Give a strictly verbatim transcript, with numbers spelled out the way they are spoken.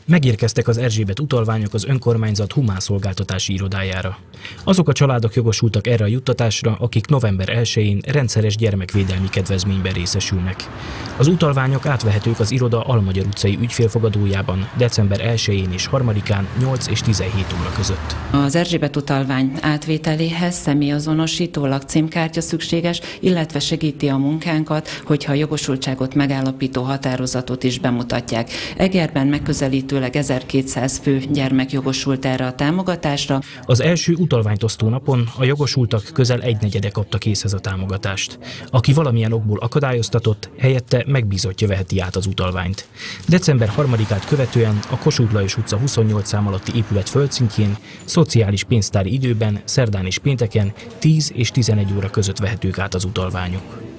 Megérkeztek az Erzsébet utalványok az önkormányzat humán szolgáltatási irodájára. Azok a családok jogosultak erre a juttatásra, akik november elsején rendszeres gyermekvédelmi kedvezményben részesülnek. Az utalványok átvehetők az iroda Almagyar utcai ügyfélfogadójában december elsején és harmadikán nyolc és tizenhét óra között. Az Erzsébet utalvány átvételéhez személyazonosító lakcímkártya szükséges, illetve segíti a munkánkat, hogyha a jogosultságot megállapító határozatot is bemutatják. Egerben megközelítőleg ezerkétszáz fő gyermek jogosult erre a támogatásra. Az első utalványtosztó napon a jogosultak közel egynegyede kapta készhez a támogatást. Aki valamilyen okból akadályoztatott, helyette megbízottja veheti át az utalványt. december harmadikát követően a Kossuth Lajos utca huszonnyolc szám alatti épület földszintjén szociális pénztári időben szerdán és pénteken tíz és tizenegy óra között vehetők át az utalványok.